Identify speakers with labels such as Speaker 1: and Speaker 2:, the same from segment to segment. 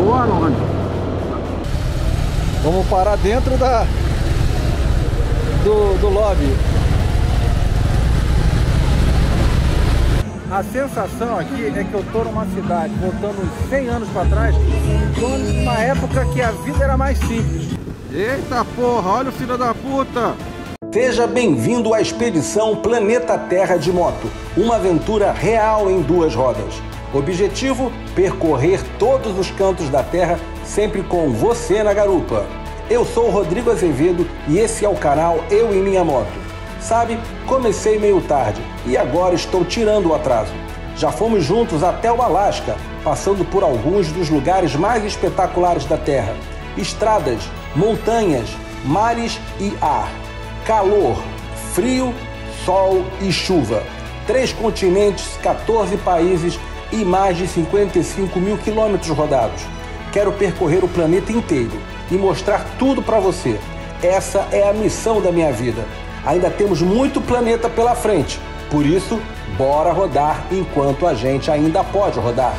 Speaker 1: Ou aonde? Vamos parar dentro do lobby. A sensação aqui é que eu tô numa cidade voltando uns 100 anos para trás, numa época que a vida era mais simples. Eita porra, olha o filho da puta!
Speaker 2: Seja bem-vindo à expedição Planeta Terra de moto, uma aventura real em 2 rodas. Objetivo: percorrer todos os cantos da Terra, sempre com você na garupa. Eu sou o Rodrigo Azevedo e esse é o canal Eu e Minha Moto. Sabe, comecei meio tarde e agora estou tirando o atraso. Já fomos juntos até o Alasca, passando por alguns dos lugares mais espetaculares da Terra. Estradas, montanhas, mares e ar. Calor, frio, sol e chuva. 3 continentes, 14 países e mais de 55 mil quilômetros rodados. Quero percorrer o planeta inteiro e mostrar tudo para você. Essa é a missão da minha vida. Ainda temos muito planeta pela frente, por isso, bora rodar enquanto a gente ainda pode rodar.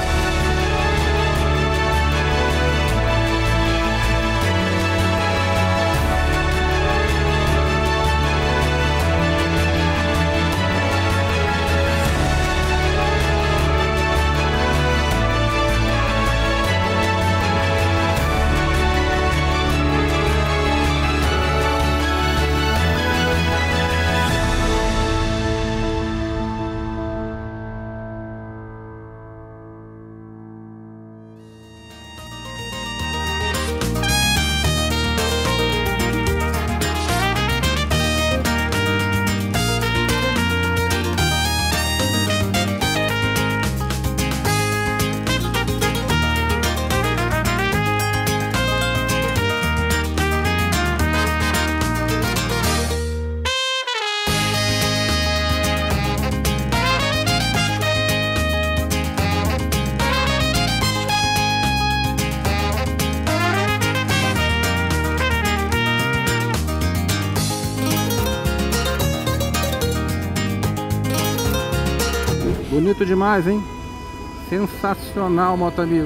Speaker 1: Bonito demais, hein? Sensacional, moto amigo.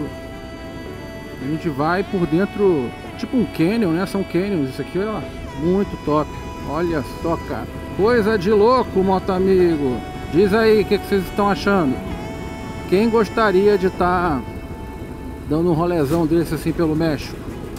Speaker 1: A gente vai por dentro, tipo um canyon, né? São canyons, isso aqui, ó, muito top. Olha só, cara. Coisa de louco, moto amigo. Diz aí, o que vocês estão achando? Quem gostaria de estar dando um rolezão desse assim pelo México?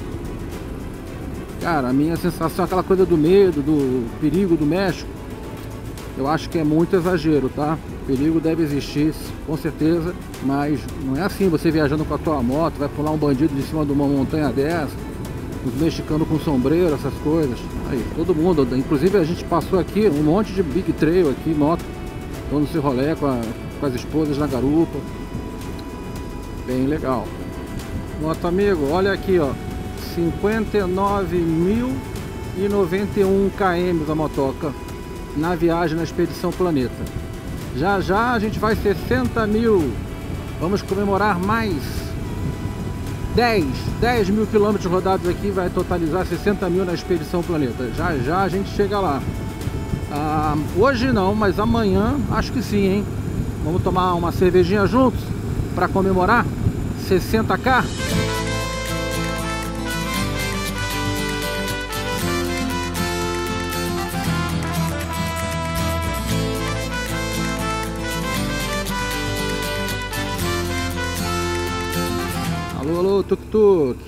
Speaker 1: Cara, a minha sensação é aquela coisa do medo, do perigo do México. Eu acho que é muito exagero, tá? Perigo deve existir, com certeza, mas não é assim, você viajando com a tua moto, vai pular um bandido de cima de uma montanha dessa, os mexicanos com sombreiro, essas coisas. Aí, todo mundo, inclusive a gente passou aqui um monte de big trail aqui, moto, dando esse rolê com as esposas na garupa. Bem legal. Moto amigo, olha aqui, ó, 59.091 km a motoca na viagem na Expedição Planeta. Já já a gente vai 60 mil. Vamos comemorar mais 10 mil quilômetros rodados aqui. Vai totalizar 60 mil na Expedição Planeta. Já já a gente chega lá. Hoje não, mas amanhã acho que sim, hein? Vamos tomar uma cervejinha juntos para comemorar 60K. Alô, tuk-tuk.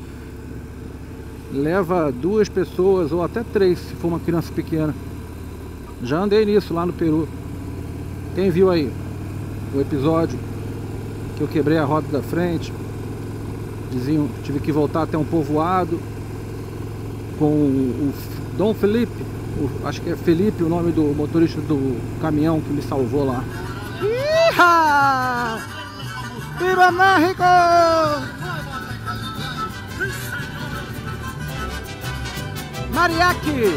Speaker 1: Leva 2 pessoas ou até 3 se for uma criança pequena. Já andei nisso lá no Peru. Quem viu aí o episódio que eu quebrei a roda da frente, diziam que tive que voltar até um povoado com o Dom Felipe, acho que é Felipe o nome do motorista do caminhão que me salvou lá. Iha! Viva México! Mariachi!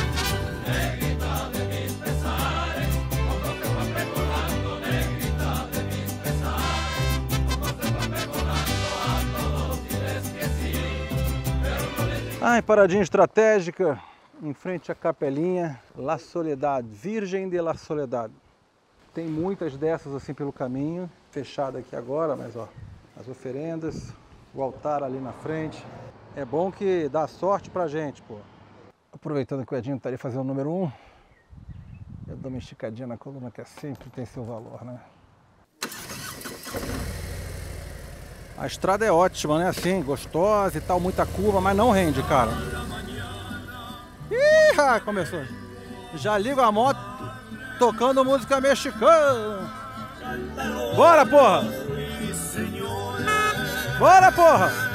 Speaker 1: Paradinha estratégica em frente à capelinha La Soledad, Virgem de la Soledad. Tem muitas dessas assim pelo caminho, fechada aqui agora, mas ó, as oferendas, O altar ali na frente. É bom que dá sorte pra gente, pô. Aproveitando que o Edinho tá ali fazendo o número 1, eu dou uma esticadinha na coluna que sempre tem seu valor, né? A estrada é ótima, né? Assim, gostosa e tal, muita curva, mas não rende, cara. Ih, começou. Já ligo a moto tocando música mexicana. Bora, porra! Bora, porra!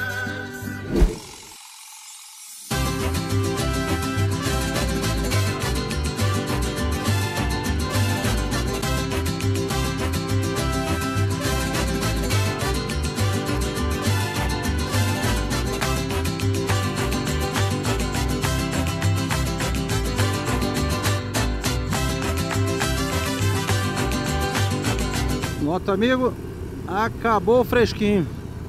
Speaker 1: Moto amigo, acabou fresquinho.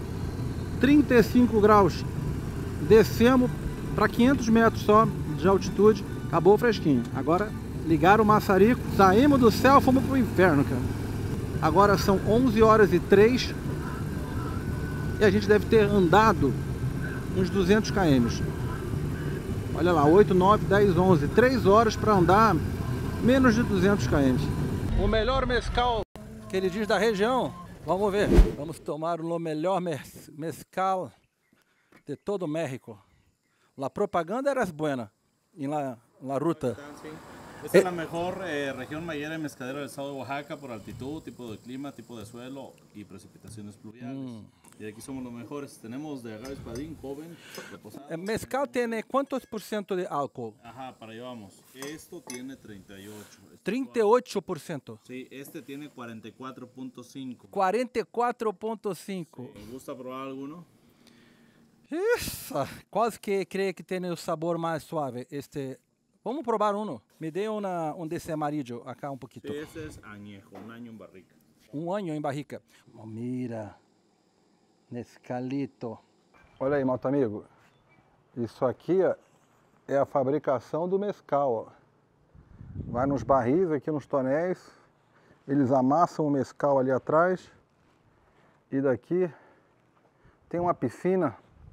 Speaker 1: 35 graus. Descemos para 500 metros só de altitude. Acabou fresquinho. Agora ligaram o maçarico. Saímos do céu, fomos pro inferno, cara. Agora são 11h03 e a gente deve ter andado uns 200 km. Olha lá, 8, 9, 10, 11. 3 horas para andar menos de 200 km. O melhor mescal que ele diz da região. Vamos ver. Vamos tomar o melhor mezcal de todo México. La propaganda era buena en la ruta.
Speaker 3: Esta es la mejor región mayera de mezcalero del estado de Oaxaca por altitud, tipo de clima, tipo de suelo y precipitaciones pluviales. Y aquí somos los mejores. Tenemos de agave espadín, joven, reposado.
Speaker 1: Mezcal tiene ¿cuántos % de álcool?
Speaker 3: Ajá, para allá vamos. Esto tiene 38.
Speaker 1: 38%.
Speaker 3: Sí, este tiene 44.5.
Speaker 1: 44.5.
Speaker 3: ¿Te gusta probar alguno?
Speaker 1: Isso, quase que creio que tem o sabor mais suave. Vamos probar um. Me dê desse amarillo acá pouquinho.
Speaker 3: Sí, este es añejo, un año en barrica.
Speaker 1: Um año em barrica. Oh, mira, mescalito. Olha aí, moto amigo. Isso aqui ó, é a fabricação do mescal. Ó. Vai nos barris, aqui nos tonéis. Eles amassam o mescal ali atrás. E daqui tem uma piscina.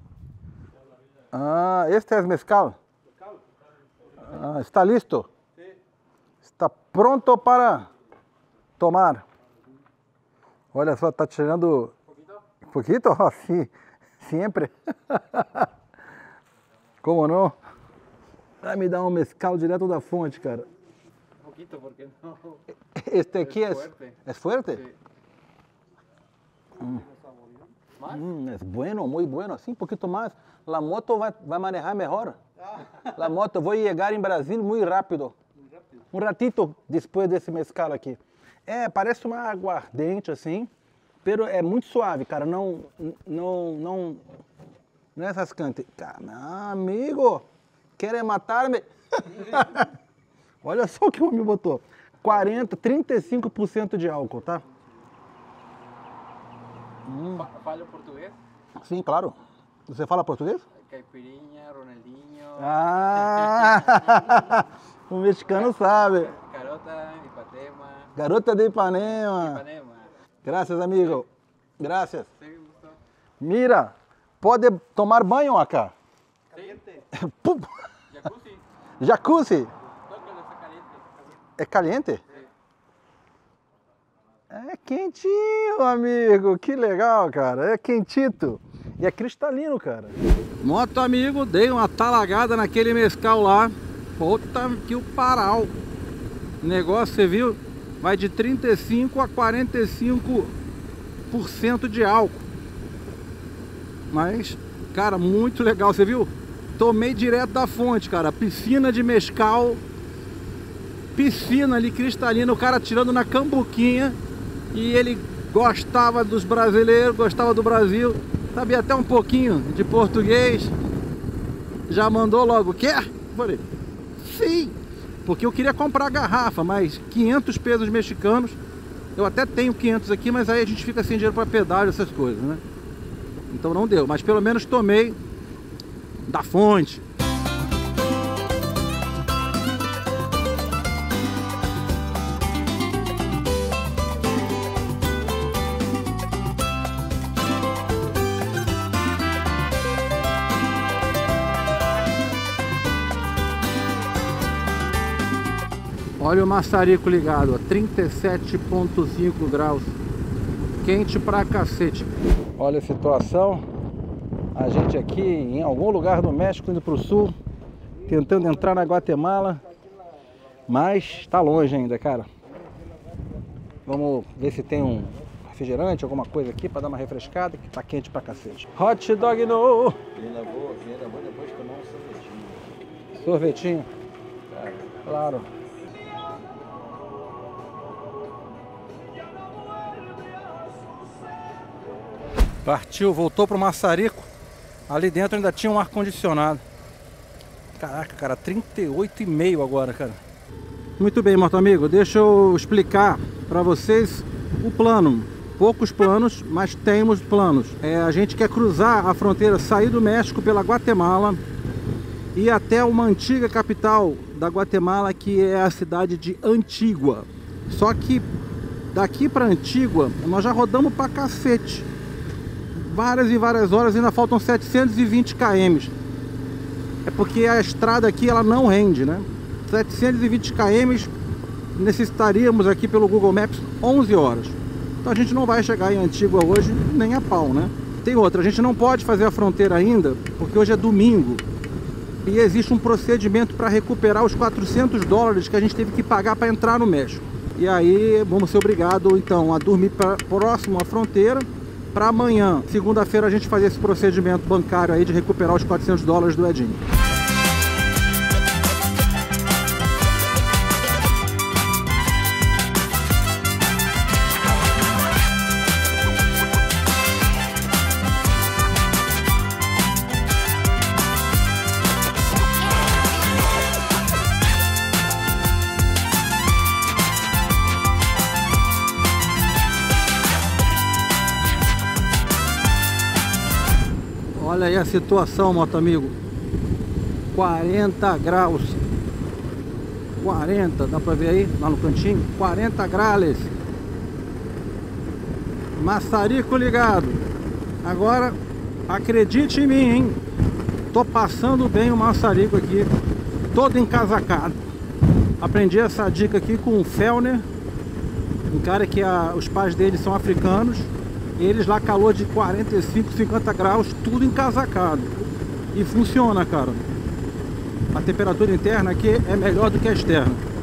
Speaker 1: Ah, este é o mescal? Ah, está listo? Está pronto para tomar. Olha só, está tirando... Poquito? Assim, sempre. Como não? Vai me dar um mescal direto da fonte, cara.
Speaker 4: Poquito, porque no.
Speaker 1: Este aqui é
Speaker 4: fuerte.
Speaker 1: ¿Es fuerte?
Speaker 4: Sí.
Speaker 1: Es bueno, muy bueno. Assim, um pouquinho mais. A moto vai manejar melhor. A moto vai chegar em Brasília muito rápido. Um ratito depois desse mescal aqui. É, parece uma aguardente assim, pero é muito suave, cara. Não é essas cantas. Cara, amigo, querem matar-me? Olha só o que o homem botou. 35% de álcool, tá?
Speaker 4: Fala português?
Speaker 1: Sim, claro. Você fala português?
Speaker 4: Caipirinha, Ronaldinho.
Speaker 1: Ah! O mexicano sabe.
Speaker 4: Garota, Ipanema.
Speaker 1: Garota de Ipanema.
Speaker 4: Ipanema.
Speaker 1: Graças, amigo. Graças.
Speaker 4: Sí, gusto.
Speaker 1: Mira, pode tomar banho acá.
Speaker 4: Caliente.
Speaker 1: Pum.
Speaker 4: Jacuzzi.
Speaker 1: Jacuzzi.
Speaker 4: Tócalo, está caliente.
Speaker 1: É caliente?
Speaker 4: Sí.
Speaker 1: É quentinho, amigo. Que legal, cara. É quentito. E é cristalino, cara. Moto amigo, dei uma talagada naquele mescal lá. Puta que o paral. O negócio, você viu? Vai de 35 a 45% de álcool. Mas, cara, muito legal. Você viu? Tomei direto da fonte, cara. Piscina de mescal. Piscina ali cristalina. O cara tirando na cambuquinha. E ele gostava dos brasileiros, gostava do Brasil. Sabia até um pouquinho de português. Já mandou logo, quer? Falei, sim. Porque eu queria comprar a garrafa, mas 500 pesos mexicanos. Eu até tenho 500 aqui, mas aí a gente fica sem dinheiro para pedágio, essas coisas, né? Então não deu, mas pelo menos tomei da fonte. Olha o maçarico ligado, ó, 37,5 graus. Quente pra cacete. Olha a situação. A gente aqui em algum lugar do México indo pro sul, tentando entrar na Guatemala, mas tá longe ainda, cara. Vamos ver se tem um refrigerante, alguma coisa aqui pra dar uma refrescada, que tá quente pra cacete. Hot dog no!
Speaker 3: Ainda vou depois tomar um sorvetinho.
Speaker 1: Sorvetinho? Claro. Partiu, voltou pro maçarico. Ali dentro ainda tinha um ar-condicionado. Caraca, cara, 38,5 agora, cara. Muito bem, moto amigo, deixa eu explicar pra vocês o plano. Poucos planos, mas temos planos. A gente quer cruzar a fronteira, sair do México pela Guatemala e até uma antiga capital da Guatemala, que é a cidade de Antigua. Só que daqui pra Antigua nós já rodamos pra cacete. Várias e várias horas, ainda faltam 720 km. É porque a estrada aqui ela não rende, né? 720 km necessitaríamos aqui pelo Google Maps 11 horas. Então a gente não vai chegar em Antigua hoje nem a pau, né? Tem outra, a gente não pode fazer a fronteira ainda, porque hoje é domingo. E existe um procedimento para recuperar os $400 que a gente teve que pagar para entrar no México. E aí vamos ser obrigados então a dormir próximo à fronteira, para amanhã, segunda-feira, a gente fazer esse procedimento bancário aí de recuperar os $400 do Edinho. Olha aí a situação, moto amigo. 40 graus. 40, dá pra ver aí, lá no cantinho? 40 graus. Maçarico ligado. Agora, acredite em mim, hein? Tô passando bem o maçarico aqui, todo encasacado. Aprendi essa dica aqui com o Fellner, um cara que os pais dele são africanos. Eles lá calor de 45, 50 graus, tudo encasacado. E funciona, cara. A temperatura interna aqui é melhor do que a externa.